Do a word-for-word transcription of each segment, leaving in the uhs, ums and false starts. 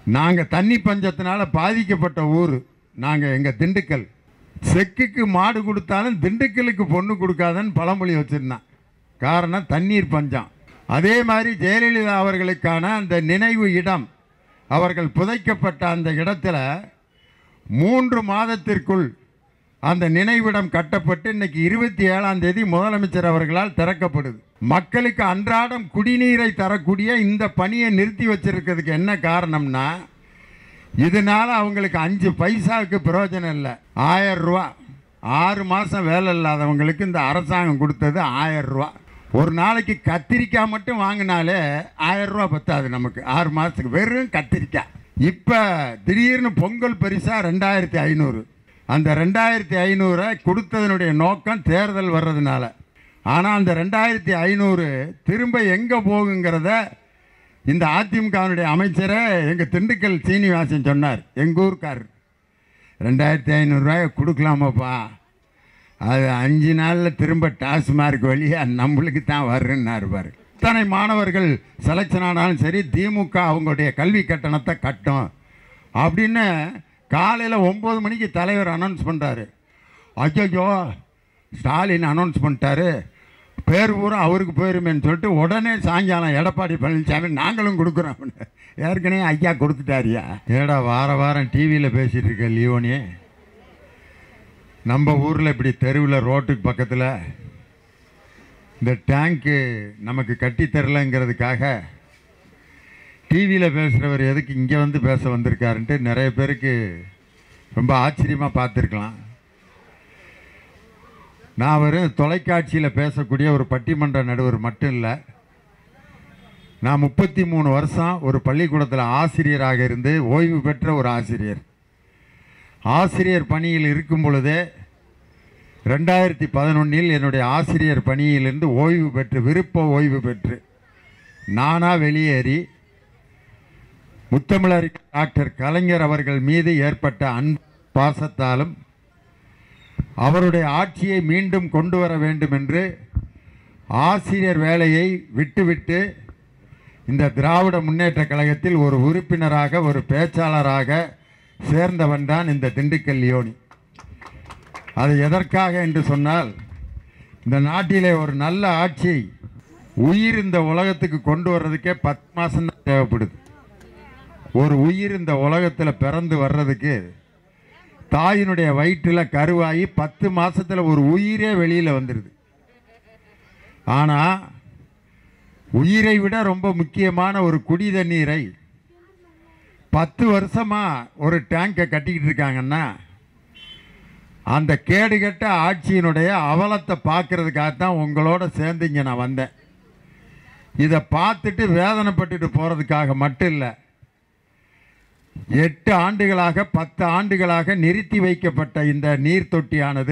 நாங்கள் தண்ணி பஞ்சத்தினால பாதிக்கப்பட்ட ஊர். நாங்கள் எங்கள் திண்டுக்கல். செக்குக்கு மாடு கொடுத்தாலும் திண்டுக்கலுக்கு பொண்ணு கொடுக்காதன்னு பழமொழி வச்சுருந்தான். காரணம் தண்ணீர் பஞ்சம். அதே மாதிரி ஜெயலலிதா அவர்களுக்கான அந்த நினைவு இடம், அவர்கள் புதைக்கப்பட்ட அந்த இடத்துல மூன்று மாதத்திற்குள் அந்த நினைவிடம் கட்டப்பட்டு இன்னைக்கு இருபத்தி ஏழாம் தேதி முதலமைச்சர் அவர்களால் திறக்கப்படுது. மக்களுக்கு அன்றாடம் குடிநீரை தரக்கூடிய இந்த பணியை நிறுத்தி வச்சிருக்கிறதுக்கு என்ன காரணம்னா, இதனால அவங்களுக்கு அஞ்சு பைசாவுக்கு பிரயோஜனம் இல்லை. ஆயிரம் ரூபா ஆறு மாதம் வேலை இல்லாதவங்களுக்கு இந்த அரசாங்கம் கொடுத்தது ஆயிரம் ரூபா. ஒரு நாளைக்கு கத்திரிக்காய் மட்டும் வாங்கினாலே ஆயிரம் ரூபா பத்தாது நமக்கு ஆறு மாதத்துக்கு, வெறும் கத்திரிக்காய். இப்போ திடீர்னு பொங்கல் பரிசாக ரெண்டாயிரத்தி ஐநூறு. அந்த ரெண்டாயிரத்தி ஐநூறை கொடுத்ததனுடைய நோக்கம் தேர்தல் வர்றதுனால. ஆனால் அந்த ரெண்டாயிரத்தி ஐநூறு திரும்ப எங்கே போகுங்கிறத இந்த அதிமுகவினுடைய அமைச்சரை எங்கள் திண்டுக்கல் சீனிவாசன் சொன்னார். எங்கள் ஊருக்கார் ரெண்டாயிரத்தி ஐநூறுரூவாயை கொடுக்கலாமாப்பா, அது அஞ்சு நாளில் திரும்ப டாஸ்மார்க் வழியாக நம்மளுக்கு தான் வருன்னாரு பாரு. இத்தனை மாணவர்கள் செலெக்ஷன் ஆனாலும் சரி, திமுக அவங்களுடைய கல்வி கட்டணத்தை கட்டும் அப்படின்னு காலையில் ஒம்பது மணிக்கு தலைவர் அனௌன்ஸ் பண்ணுறாரு. ஐயோ ஸ்டாலின் அனௌன்ஸ் பண்ணிட்டாரு, பேர் பூரா அவருக்கு போயிருமேன்னு சொல்லிட்டு உடனே சாயங்காலம் எடப்பாடி பழனிசாமி நாங்களும் கொடுக்குறோம். ஏற்கனவே ஐயா கொடுத்துட்டாரியா. ஏடா வார வாரம் டிவியில் பேசிகிட்டு இருக்க லியோனி, நம்ம ஊரில் இப்படி தெருவில் ரோட்டுக்கு பக்கத்தில் இந்த டேங்க்கு நமக்கு கட்டித்தரலைங்கிறதுக்காக டிவியில் பேசுகிறவர் எதுக்கு இங்கே வந்து பேச வந்திருக்காருன்ட்டு நிறைய பேருக்கு ரொம்ப ஆச்சரியமாக பார்த்துருக்கலாம். நான் வெறும் தொலைக்காட்சியில் பேசக்கூடிய ஒரு பட்டிமன்ற நடுவர் மட்டும் இல்லை. நான் முப்பத்தி மூணு வருஷம் ஒரு பள்ளிக்கூடத்தில் ஆசிரியராக இருந்து ஓய்வு பெற்ற ஒரு ஆசிரியர். ஆசிரியர் பணியில் இருக்கும் பொழுதே ரெண்டாயிரத்தி பதினொன்றில் என்னுடைய ஆசிரியர் பணியிலிருந்து ஓய்வு பெற்று, விருப்ப ஓய்வு பெற்று நானாக வெளியேறி முத்தமிழறிஞர் டாக்டர் கலைஞர் அவர்கள் மீது ஏற்பட்ட அன்பு பாசத்தாலும் அவருடைய ஆட்சியை மீண்டும் கொண்டு வர வேண்டும் என்று ஆசிரியர் வேலையை விட்டுவிட்டு இந்த திராவிட முன்னேற்ற கழகத்தில் ஒரு உறுப்பினராக, ஒரு பேச்சாளராக சேர்ந்தவன் தான் இந்த திண்டுக்கல் லியோனி. அது எதற்காக என்று சொன்னால், இந்த நாட்டிலே ஒரு நல்ல ஆட்சியை உயிர் இந்த உலகத்துக்கு கொண்டு வர்றதுக்கே பத்து மாதம்தான் தேவைப்படுது. ஒரு உயிர் இந்த உலகத்தில் பிறந்து வர்றதுக்கு தாயினுடைய வயிற்றில் கருவாகி பத்து மாதத்தில் ஒரு உயிரே வெளியில் வந்துடுது. ஆனால் உயிரை விட ரொம்ப முக்கியமான ஒரு குடி தண்ணீரை பத்து வருஷமாக ஒரு டேங்கை கட்டிக்கிட்டு இருக்காங்கன்னா, அந்த கேடுகட்ட ஆட்சியினுடைய அவலத்தை பார்க்கறதுக்காகத்தான் உங்களோட சேர்ந்து இங்கே நான் வந்தேன். இதை பார்த்துட்டு வேதனைப்பட்டுட்டு போகிறதுக்காக மட்டும் இல்லை. எட்டு ஆண்டுகளாக பத்து ஆண்டுகளாக நிறுத்தி வைக்கப்பட்ட இந்த நீர் தொட்டியானது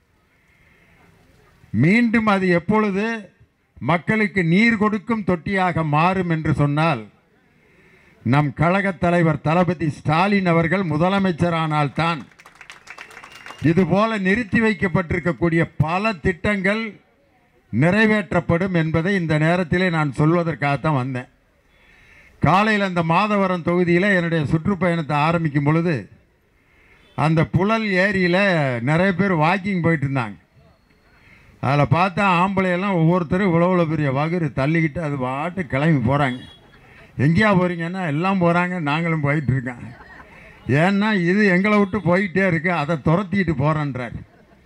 மீண்டும் அது எப்பொழுது மக்களுக்கு நீர் கொடுக்கும் தொட்டியாக மாறும் என்று சொன்னால், நம் கழகத் தலைவர் தளபதி ஸ்டாலின் அவர்கள் முதலமைச்சரானால்தான் இதுபோல நிறுத்தி வைக்கப்பட்டிருக்கக்கூடிய பல திட்டங்கள் நிறைவேற்றப்படும் என்பதை இந்த நேரத்திலே நான் சொல்வதற்காகத்தான் வந்தேன். காலையில் அந்த மாதவரம் தொகுதியில் என்னுடைய சுற்றுப்பயணத்தை ஆரம்பிக்கும் பொழுது அந்த புழல் ஏரியில் நிறைய பேர் வாக்கிங் போயிட்டு இருந்தாங்க. அதில் பார்த்தா ஆம்பளையெல்லாம் ஒவ்வொருத்தரும் இவ்வளோ இவ்வளோ பெரிய வகுறு தள்ளிக்கிட்டு அது பாட்டு கிளம்பி போகிறாங்க. எங்கேயா போகிறீங்கன்னா எல்லாம் போகிறாங்க, நாங்களும் போயிட்டுருக்கோம். ஏன்னா இது எங்களை விட்டு போயிட்டே இருக்கு, அதை துரத்திக்கிட்டு போகிறேன்றார்.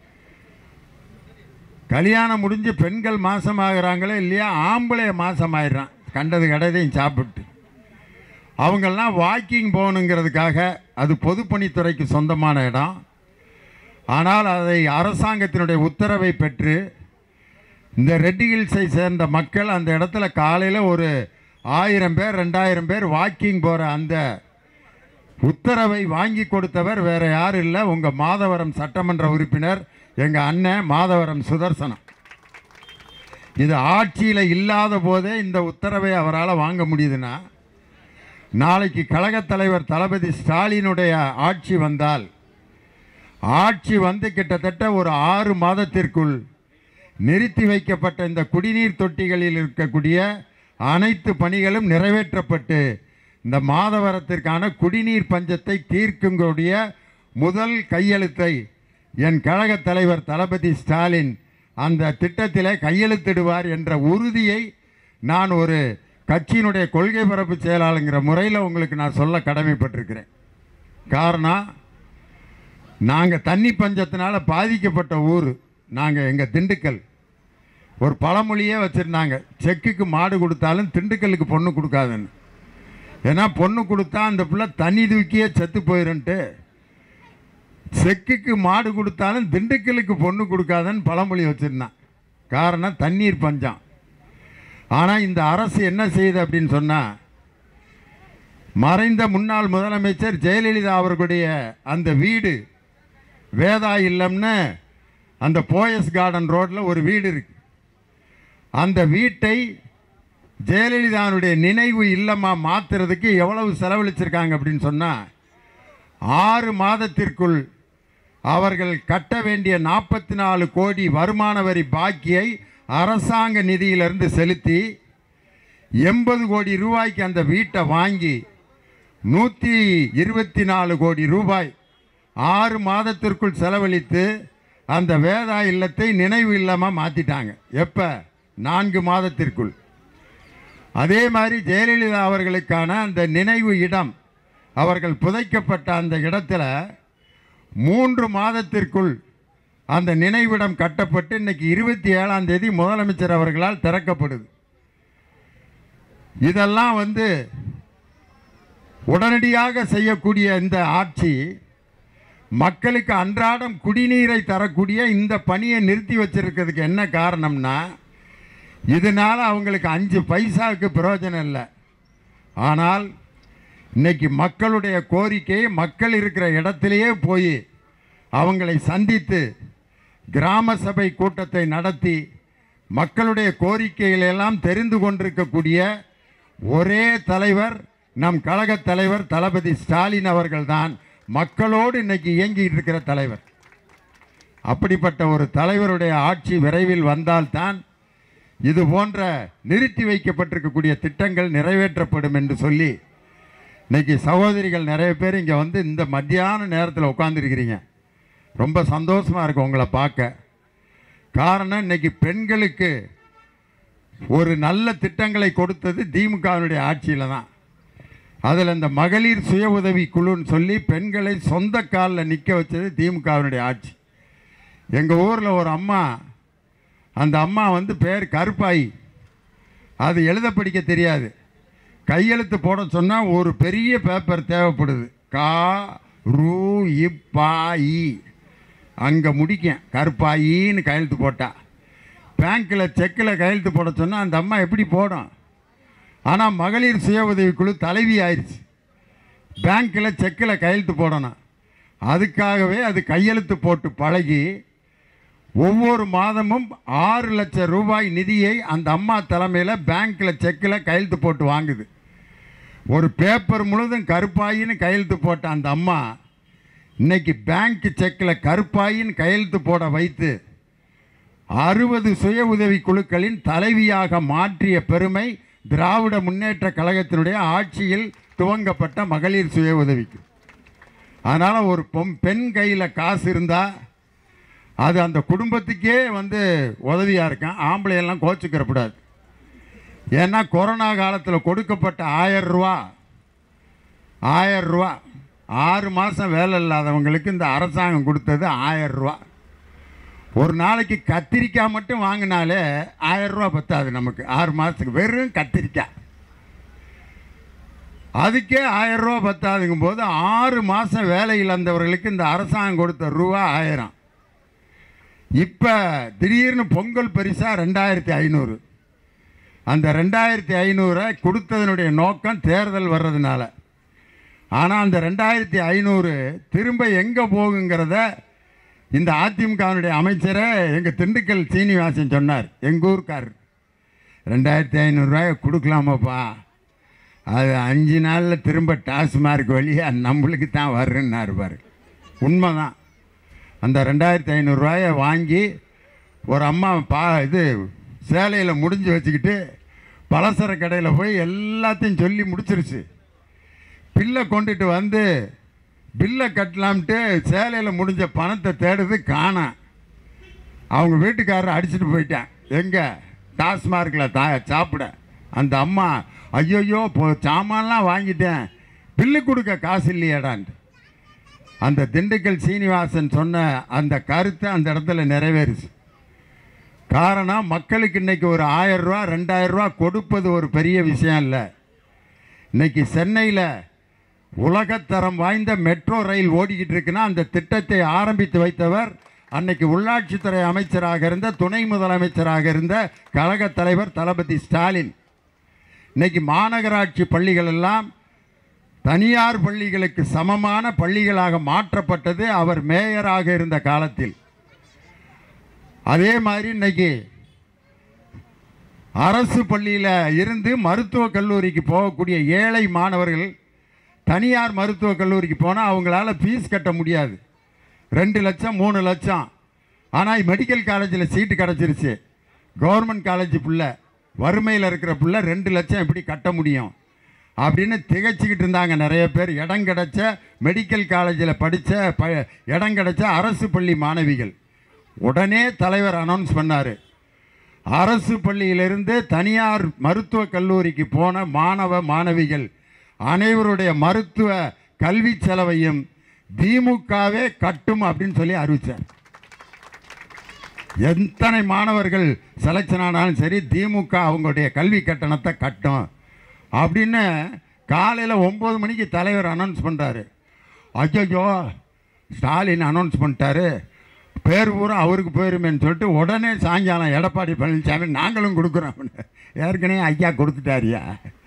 கல்யாணம் முடிஞ்சு பெண்கள் மாசமாகறாங்களே இல்லையா, ஆம்பளைய மாசமாயிடுறான் கண்டது கடையதையும் சாப்பிட்டு. அவங்கெல்லாம் வாக்கிங் போகணுங்கிறதுக்காக, அது பொதுப்பணித்துறைக்கு சொந்தமான இடம். ஆனால் அதை அரசாங்கத்தினுடைய உத்தரவை பெற்று இந்த ரெட் ஹில்ஸை சேர்ந்த மக்கள் அந்த இடத்துல காலையில் ஒரு ஆயிரம் பேர் ரெண்டாயிரம் பேர் வாக்கிங் போகிற அந்த உத்தரவை வாங்கி கொடுத்தவர் வேறு யாரும் இல்லை, உங்கள் மாதவரம் சட்டமன்ற உறுப்பினர் எங்கள் அண்ணன் மாதவரம் சுதர்சனம். இது ஆட்சியில் இல்லாத போதே இந்த உத்தரவை அவரால் வாங்க முடியுதுன்னா, நாளைக்கு கழகத் தலைவர் தளபதி ஸ்டாலினுடைய ஆட்சி வந்தால், ஆட்சி வந்து கிட்டத்தட்ட ஒரு ஆறு மாதத்திற்குள் நிறுத்தி வைக்கப்பட்ட இந்த குடிநீர் தொட்டிகளில் இருக்கக்கூடிய அனைத்து பணிகளும் நிறைவேற்றப்பட்டு இந்த மாதவரத்திற்கான குடிநீர் பஞ்சத்தை தீர்க்கக்கூடிய முதல் கையெழுத்தை என் கழக தலைவர் தளபதி ஸ்டாலின் அந்த திட்டத்திலே கையெழுத்திடுவார் என்ற உறுதியை நான் ஒரு கட்சியினுடைய கொள்கை பரப்பு செயலாளருங்கிற முறையில் உங்களுக்கு நான் சொல்ல கடமைப்பட்டிருக்கிறேன். காரணம், நாங்கள் தண்ணி பஞ்சத்தினால பாதிக்கப்பட்ட ஊர். நாங்கள் எங்கள் திண்டுக்கல் ஒரு பழமொழியே வச்சுருந்தாங்க, செக்குக்கு மாடு கொடுத்தாலும் திண்டுக்கலுக்கு பொண்ணு கொடுக்காதுன்னு. ஏன்னா பொண்ணு கொடுத்தா அந்த பிள்ளை தண்ணி தூக்கியே செத்து போயிடுன்ட்டு செக்குக்கு மாடு கொடுத்தாலும் திண்டுக்கலுக்கு பொண்ணு கொடுக்காதுன்னு பழமொழி வச்சுருந்தான். காரணம், தண்ணீர் பஞ்சம். ஆனால் இந்த அரசு என்ன செய்யுது அப்படின்னு சொன்னால், மறைந்த முன்னாள் முதலமைச்சர் ஜெயலலிதா அவர்களுடைய அந்த வீடு வேதா இல்லம்னு அந்த போயஸ் கார்டன் ரோட்டில் ஒரு வீடு இருக்கு. அந்த வீட்டை ஜெயலலிதாவுடைய நினைவு இல்லமாக மாற்றுறதுக்கு எவ்வளவு செலவழிச்சிருக்காங்க அப்படின்னு சொன்னால், ஆறு மாதத்திற்குள் அவர்கள் கட்ட வேண்டிய நாற்பத்தி நாலு கோடி வருமான வரி பாக்கியை அரசாங்க நிதியிலிருந்து செலுத்தி எண்பது கோடி ரூபாய்க்கு அந்த வீட்டை வாங்கி நூற்றி இருபத்தி நாலு கோடி ரூபாய் ஆறு மாதத்திற்குள் செலவழித்து அந்த வேதா இல்லத்தை நினைவு இல்லமாக மாற்றிட்டாங்க. எப்போ? நான்கு மாதத்திற்குள். அதே மாதிரி ஜெயலலிதா அவர்களுக்கான அந்த நினைவு இடம் அவர்கள் புதைக்கப்பட்ட அந்த இடத்துல மூன்று மாதத்திற்குள் அந்த நினைவிடம் கட்டப்பட்டு இன்னைக்கு இருபத்தி ஏழாம் தேதி முதலமைச்சர் அவர்களால் திறக்கப்படுது. இதெல்லாம் வந்து உடனடியாக செய்யக்கூடிய இந்த ஆட்சி மக்களுக்கு அன்றாடம் குடிநீரை தரக்கூடிய இந்த பணியை நிறுத்தி வச்சிருக்கிறதுக்கு என்ன காரணம்னா, இதனால் அவங்களுக்கு அஞ்சு பைசாவுக்கு பிரயோஜனம் இல்லை. ஆனால் இன்னைக்கு மக்களுடைய கோரிக்கை, மக்கள் இருக்கிற இடத்திலேயே போய் அவங்களை சந்தித்து கிராம சபை கூட்டத்தை நடத்தி மக்களுடைய கோரிக்கைகளெல்லாம் தெரிந்து கொண்டிருக்கக்கூடிய ஒரே தலைவர் நம் கழக தலைவர் தளபதி ஸ்டாலின் அவர்கள்தான் மக்களோடு இன்னைக்கு இயங்கிட்டு இருக்கிற தலைவர். அப்படிப்பட்ட ஒரு தலைவருடைய ஆட்சி விரைவில் வந்தால்தான் இது போன்ற நிறுத்தி வைக்கப்பட்டிருக்கக்கூடிய திட்டங்கள் நிறைவேற்றப்படும் என்று சொல்லி இன்னைக்கு சகோதரிகள் நிறைய பேர் இங்கே வந்து இந்த மத்தியான நேரத்தில் உட்காந்துருக்கிறீங்க. ரொம்ப சந்தோஷமாக இருக்கும் உங்களை பார்க்க. காரணம், இன்னைக்கு பெண்களுக்கு ஒரு நல்ல திட்டங்களை கொடுத்தது திமுகவினுடைய ஆட்சியில் தான். அதில் இந்த மகளிர் சுய உதவி குழுன்னு சொல்லி பெண்களை சொந்த காலில் நிற்க வச்சது திமுகவினுடைய ஆட்சி. எங்கள் ஊரில் ஒரு அம்மா, அந்த அம்மா வந்து பேர் கருப்பாயி, அது எழுத படிக்க தெரியாது. கையெழுத்து போட சொன்னால் ஒரு பெரிய பேப்பர் தேவைப்படுது. கா ரூ இப்பாயி அங்கே முடிக்கும், கருப்பாயின்னு கையெழுத்து போட்டா. பேங்க்கில் செக்கில் கையெழுத்து போட சொன்னால் அந்த அம்மா எப்படி போடும்? ஆனால் மகளிர் சுய உதவிக்குழு தலைவி ஆயிடுச்சு. பேங்க்கில் செக்கில் கையெழுத்து போடணும். அதுக்காகவே அது கையெழுத்து போட்டு பழகி ஒவ்வொரு மாதமும் ஆறு லட்சம் ரூபாய் நிதியை அந்த அம்மா தலைமையில் பேங்க்கில் செக்கில் கையெழுத்து போட்டு வாங்குது. ஒரு பேப்பர் முழுதும் கருப்பாயின்னு கையெழுத்து போட்ட அந்த அம்மா இன்னைக்கு பேங்க் செக்கில் கருப்பாயின்னு கையெழுத்து போட வைத்து அறுபது சுய உதவி குழுக்களின் தலைவியாக மாற்றிய பெருமை திராவிட முன்னேற்ற கழகத்தினுடைய ஆட்சியில் துவங்கப்பட்ட மகளிர் சுய உதவிக்கு. அதனால் ஒரு பெண் கையில் காசு இருந்தால் அது அந்த குடும்பத்துக்கே வந்து உதவியாக இருக்கும். ஆம்பளையெல்லாம் கோச்சுக்கிறப்படாது. ஏன்னா கொரோனா காலத்தில் கொடுக்கப்பட்ட ஆயிரம் ரூபா ஆயிரம் ரூபா ஆறு மாதம் வேலை இல்லாதவங்களுக்கு இந்த அரசாங்கம் கொடுத்தது ஆயிரம் ரூபா. ஒரு நாளைக்கு கத்திரிக்காய் மட்டும் வாங்கினாலே ஆயிரம் ரூபா பத்தாது நமக்கு. ஆறு மாதத்துக்கு வெறும் கத்திரிக்காய் அதுக்கே ஆயிரம் ரூபா பத்தாதுங்கும் போது ஆறு மாதம் வேலை இழந்தவர்களுக்கு இந்த அரசாங்கம் கொடுத்த ரூபா ஆயிரம். இப்போ திடீர்னு பொங்கல் பரிசாக ரெண்டாயிரத்தி ஐநூறு. அந்த ரெண்டாயிரத்தி ஐநூறை கொடுத்ததனுடைய நோக்கம் தேர்தல் வர்றதுனால. ஆனால் அந்த ரெண்டாயிரத்தி ஐநூறு திரும்ப எங்கே போகுங்கிறத இந்த அதிமுகவினுடைய அமைச்சரை எங்கள் திண்டுக்கல் சீனிவாசன் சொன்னார். எங்கள் ஊருக்கார் ரெண்டாயிரத்தி ஐநூறுரூவாயை கொடுக்கலாமாப்பா, அது அஞ்சு நாளில் திரும்ப டாஸ்மார்க் வழியாக நம்மளுக்கு தான் வருன்னாரு பாரு. உண்மைதான். அந்த ரெண்டாயிரத்தி ஐநூறுரூவாயை வாங்கி ஒரு அம்மா பா இது சேலையில் முடிஞ்சு வச்சுக்கிட்டு பலசர கடையில் போய் எல்லாத்தையும் சொல்லி முடிச்சிருச்சு. பில்லை கொண்டுட்டு வந்து பில்லை கட்டலாம்ட்டு சேலையில் முடிஞ்ச பணத்தை தேடுறது காணாம். அவங்க வீட்டுக்காரர் அடிச்சுட்டு போயிட்டேன். எங்கே? டாஸ்மார்க்கில் தா சாப்பிட. அந்த அம்மா ஐயோயோ போ சாமான்லாம் வாங்கிட்டேன், பில்லு கொடுக்க காசு இல்லையடான்ட்டு. அந்த திண்டுக்கல் சீனிவாசன் சொன்ன அந்த கருத்தை அந்த இடத்துல நிறைவேறுச்சு. காரணம், மக்களுக்கு இன்றைக்கி ஒரு ஆயிரம் ரூபா ரெண்டாயிரம் ரூபா கொடுப்பது ஒரு பெரிய விஷயம் இல்லை. இன்றைக்கி சென்னையில் உலகத்தரம் வாய்ந்த மெட்ரோ ரயில் ஓடிக்கிட்டு இருக்குன்னா அந்த திட்டத்தை ஆரம்பித்து வைத்தவர் அன்னைக்கு உள்ளாட்சித்துறை அமைச்சராக இருந்த துணை முதலமைச்சராக இருந்த கழக தலைவர் தளபதி ஸ்டாலின். இன்னைக்கு மாநகராட்சி பள்ளிகள் எல்லாம் தனியார் பள்ளிகளுக்கு சமமான பள்ளிகளாக மாற்றப்பட்டது அவர் மேயராக இருந்த காலத்தில். அதே மாதிரி இன்னைக்கு அரசு பள்ளியில் இருந்து மருத்துவக் கல்லூரிக்கு போகக்கூடிய ஏழை மாணவர்கள் தனியார் மருத்துவக் கல்லூரிக்கு போனால் அவங்களால ஃபீஸ் கட்ட முடியாது. ரெண்டு லட்சம் மூணு லட்சம். ஆனால் மெடிக்கல் காலேஜில் சீட்டு கிடச்சிருச்சு. கவர்மெண்ட் காலேஜ் பிள்ளை, வறுமையில் இருக்கிற பிள்ளை ரெண்டு லட்சம் எப்படி கட்ட முடியும் அப்படின்னு திகைச்சிக்கிட்டு இருந்தாங்க நிறைய பேர். இடம் கிடச்ச மெடிக்கல் காலேஜில் படித்த ப இடம் கிடச்ச அரசு பள்ளி மாணவிகள். உடனே தலைவர் அனௌன்ஸ் பண்ணார், அரசு பள்ளியிலிருந்து தனியார் மருத்துவக் கல்லூரிக்கு போன மாணவ மாணவிகள் அனைவருடைய மருத்துவ கல்வி செலவையும் திமுகவே கட்டும் அப்படின்னு சொல்லி அறிவித்தார். எத்தனை மாணவர்கள் செலக்ஷன் ஆனாலும் சரி திமுக அவங்களுடைய கல்வி கட்டணத்தை கட்டும் அப்படின்னு காலையில் ஒம்பது மணிக்கு தலைவர் அனௌன்ஸ் பண்ணுறாரு. ஐயோ ஸ்டாலின் அனௌன்ஸ் பண்ணிட்டாரு, பேர் பூரா அவருக்கு போயிருமேன்னு சொல்லிட்டு உடனே சாயங்காலம் எடப்பாடி பழனிசாமி நாங்களும் கொடுக்குறோம். ஏற்கனவே ஐயா கொடுத்துட்டாரியா.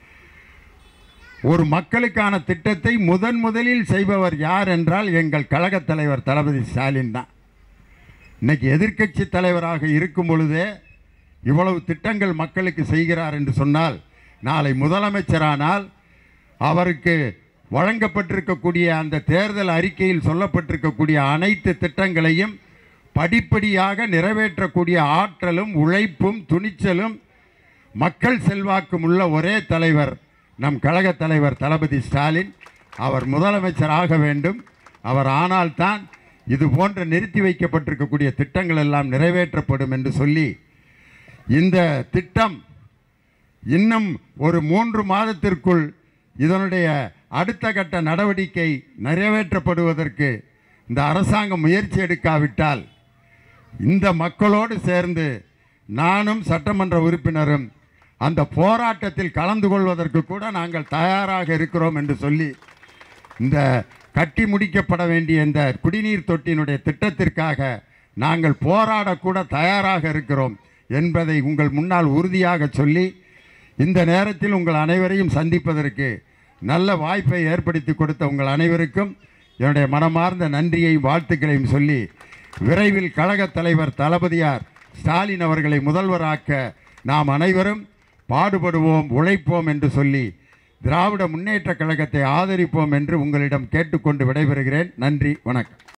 ஒரு மக்களுக்கான திட்டத்தை முதன் முதலில் செய்பவர் யார் என்றால் எங்கள் கழகத் தலைவர் தளபதி ஸ்டாலின் தான். இன்னைக்கு எதிர்க்கட்சி தலைவராக இருக்கும் பொழுதே இவ்வளவு திட்டங்கள் மக்களுக்கு செய்கிறார் என்று சொன்னால், நாளை முதலமைச்சரானால் அவருக்கு வழங்கப்பட்டிருக்கக்கூடிய அந்த தேர்தல் அறிக்கையில் சொல்லப்பட்டிருக்கக்கூடிய அனைத்து திட்டங்களையும் படிப்படியாக நிறைவேற்றக்கூடிய ஆற்றலும் உழைப்பும் துணிச்சலும் மக்கள் செல்வாக்கும் உள்ள ஒரே தலைவர் நம் கழக தலைவர் தளபதி ஸ்டாலின். அவர் முதலமைச்சராக வேண்டும். அவர் ஆனால்தான் இது போன்ற நிறுத்தி வைக்கப்பட்டிருக்கக்கூடிய திட்டங்கள் எல்லாம் நிறைவேற்றப்படும் என்று சொல்லி, இந்த திட்டம் இன்னும் ஒரு மூன்று மாதத்திற்குள் இதனுடைய அடுத்த கட்ட நடவடிக்கை நிறைவேற்றப்படுவதற்கு இந்த அரசாங்கம் முயற்சி எடுக்காவிட்டால், இந்த மக்களோடு சேர்ந்து நானும் சட்டமன்ற உறுப்பினரும் அந்த போராட்டத்தில் கலந்து கொள்வதற்கு கூட நாங்கள் தயாராக இருக்கிறோம் என்று சொல்லி, இந்த கட்டி முடிக்கப்பட வேண்டிய இந்த குடிநீர் தொட்டியினுடைய திட்டத்திற்காக நாங்கள் போராடக்கூட தயாராக இருக்கிறோம் என்பதை உங்கள் முன்னால் உறுதியாக சொல்லி, இந்த நேரத்தில் உங்கள் அனைவரையும் சந்திப்பதற்கு நல்ல வாய்ப்பை ஏற்படுத்தி கொடுத்த உங்கள் அனைவருக்கும் என்னுடைய மனமார்ந்த நன்றியை வாழ்த்துக்களையும் சொல்லி, விரைவில் கழகத் தலைவர் தளபதியார் ஸ்டாலின் அவர்களை முதல்வராக்க நாம் அனைவரும் பாடுபடுவோம், உழைப்போம் என்று சொல்லி திராவிட முன்னேற்றக் கழகத்தை ஆதரிப்போம் என்று உங்களிடம் கேட்டுக்கொண்டு விடைபெறுகிறேன். நன்றி, வணக்கம்.